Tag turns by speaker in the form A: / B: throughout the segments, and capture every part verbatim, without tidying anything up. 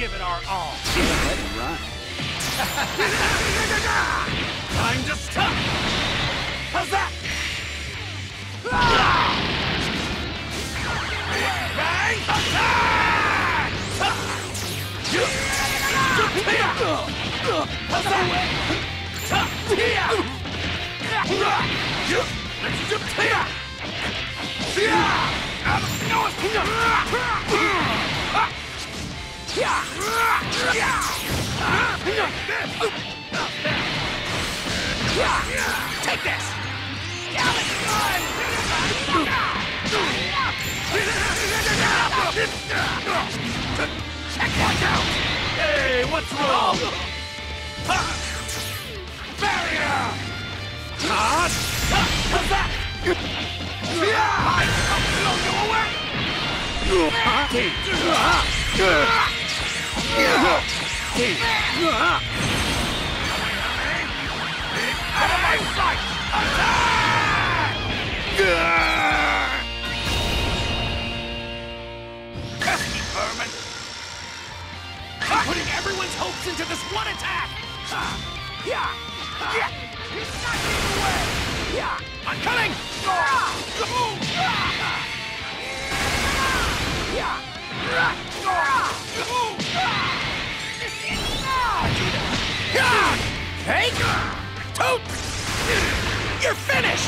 A: give it our all.
B: Let it run.
A: Time to stop! How's that? Bang! Attack! How's that? Let's do it! Take this! Check that out! Hey, what's wrong? Barrier! How's that? I'll blow you away! Out of my sight! Attack! Pesky vermin! I'm putting everyone's hopes into this one attack! Yeah! Yeah! He's not getting away! Yeah! I'm coming! Take! Toot! You're finished!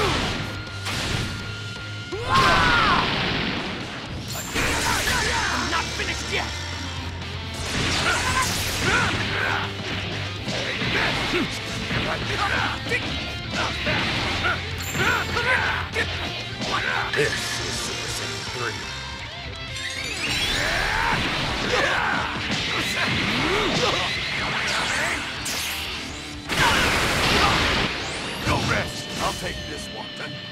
A: I'm not finished yet! This is Super Saiyan three. Go rest. I'll take this one.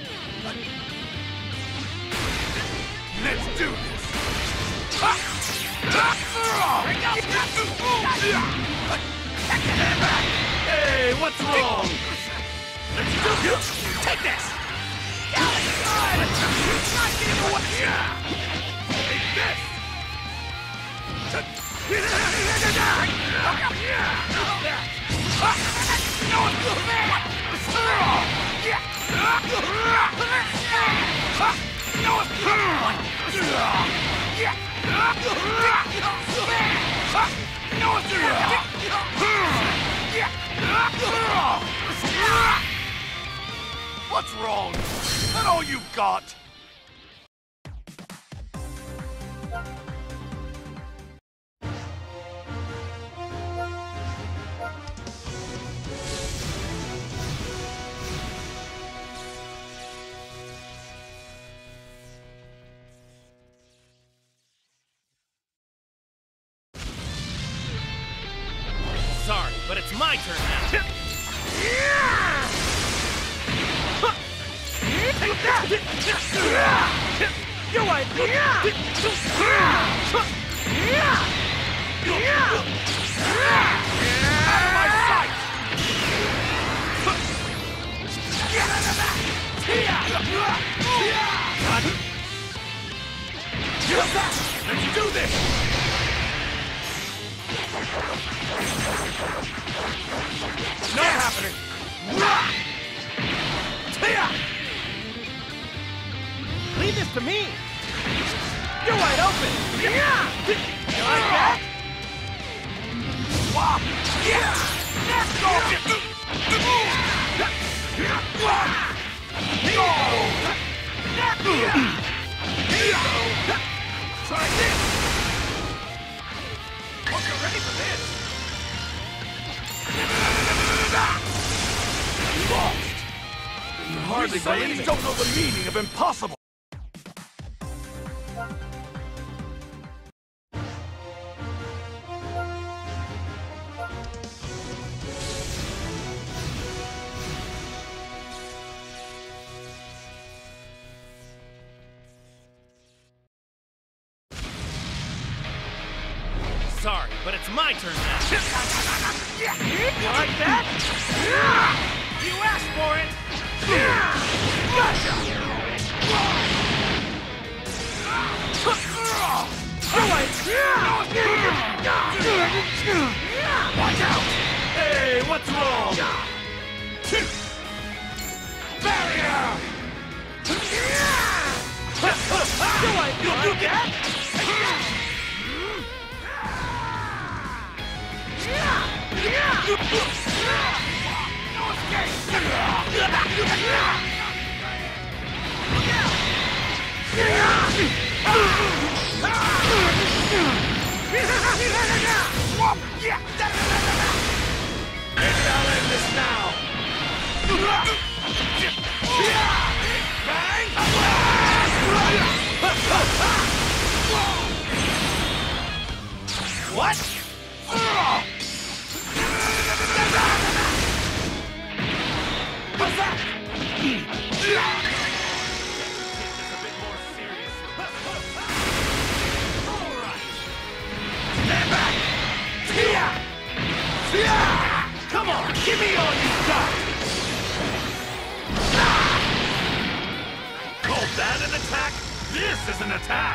A: Let's do this. Hey, what's wrong? Let's do this. Take this. Not getting away. Take this. What's wrong? Is that all you got? Sorry, but it's my turn now. Take that! You're right! Out of my sight! Get out of that! Let's do this! Not happening! Leave this to me! You're wide open! You like that? Swap! Let's go! Try this! Hope you're ready for this! Lost! You hardly believe it! Don't know the meaning of impossible! Sorry, but it's my turn now. You like that? You asked for it! Gotcha! Watch out! Hey, what's wrong? Barrier! You'll do that? No escape! Maybe I'll end this now. Bang! What? What's that? A bit more serious. All right. Stand back. Come on, give me all you got. Call that an attack? This is an attack.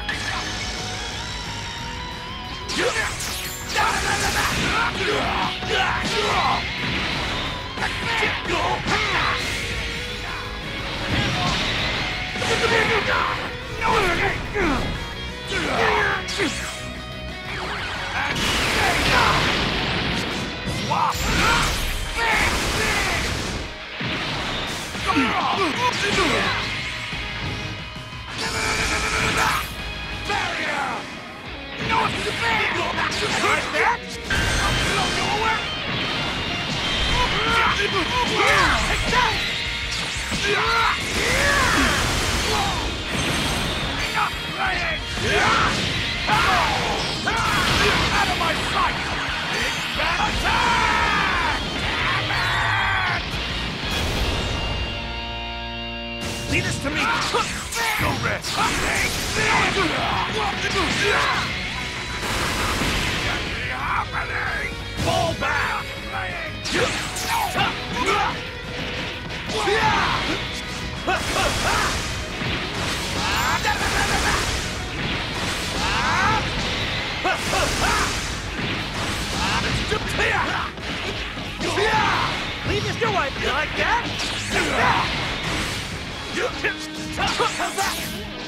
A: Swap! Barrier! No, it's the big! Like that? I'm slow nowhere! Take that! Enough playing! Out of my sight! Big bad attack! Damn it! Leave this to me! Go red! Happening! Fall back! Leave this to wife! You like that? How's that?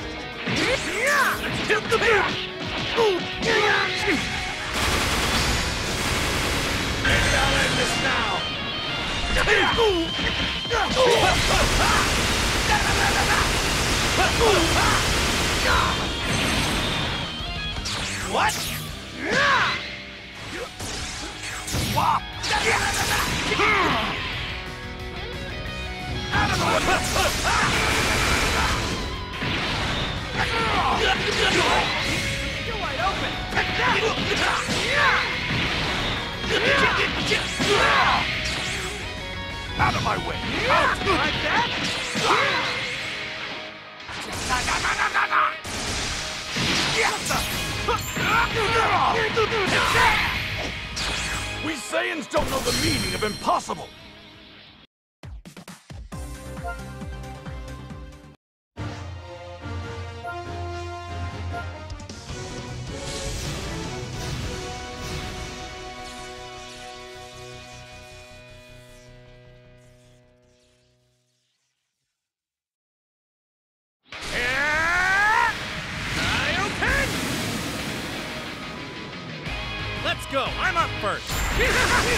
A: Maybe I'll end this now. What? Swap! Out of the way! You're wide open! Out of my way! Out! Like that? We Saiyans don't know the meaning of impossible! Let's go! I'm up first! Like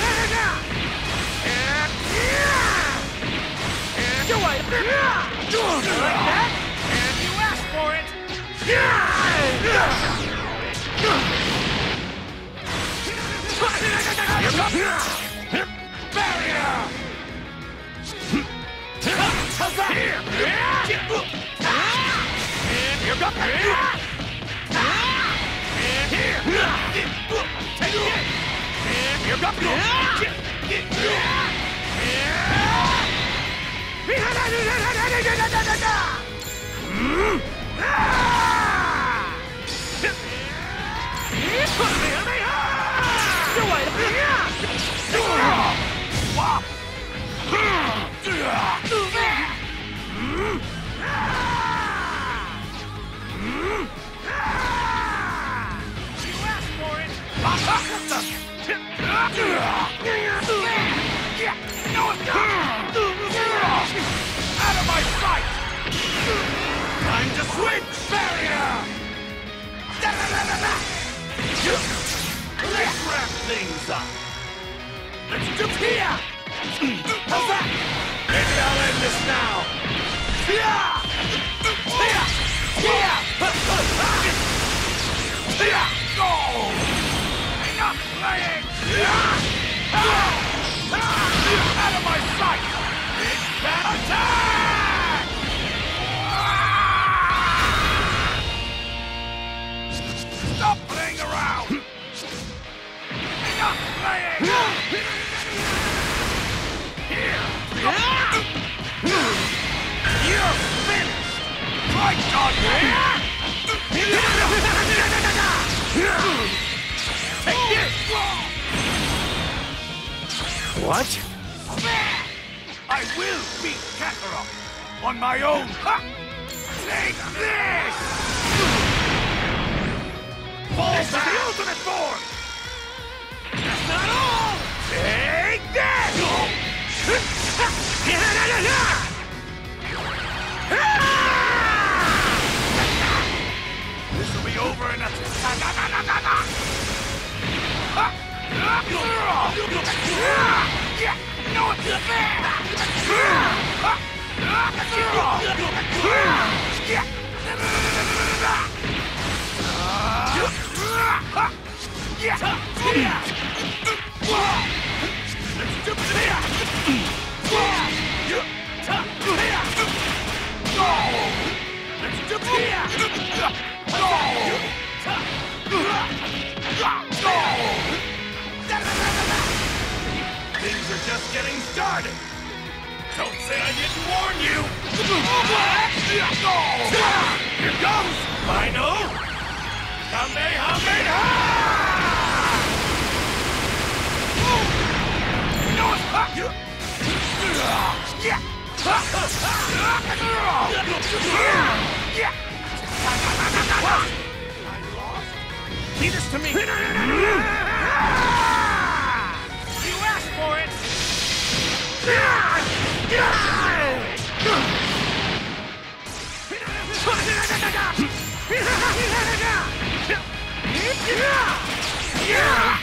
A: that? And you asked for it! Barrier! How's that? Here! And you got that! And here! Take it! And you got that! Swap! Time to switch! Barrier! Let's wrap things up! Let's do here! How's that? Maybe I'll end this now! Yeah! Yeah! Yeah! Go! Enough playing! Out of my sight! Big bad attack! Stop playing around! Enough playing! Here! You're finished! My God! Take this!
B: What?
A: I will beat Kakarot on my own! Ha! Take this! Fall this back! Is the ultimate form! That's not all! Take this! This will be over in a... No, it's fair! Things are just getting started. Don't say I didn't warn you. Here goes final Kamehameha! No, it's hot. Leave this to me. You asked for it. Yeah!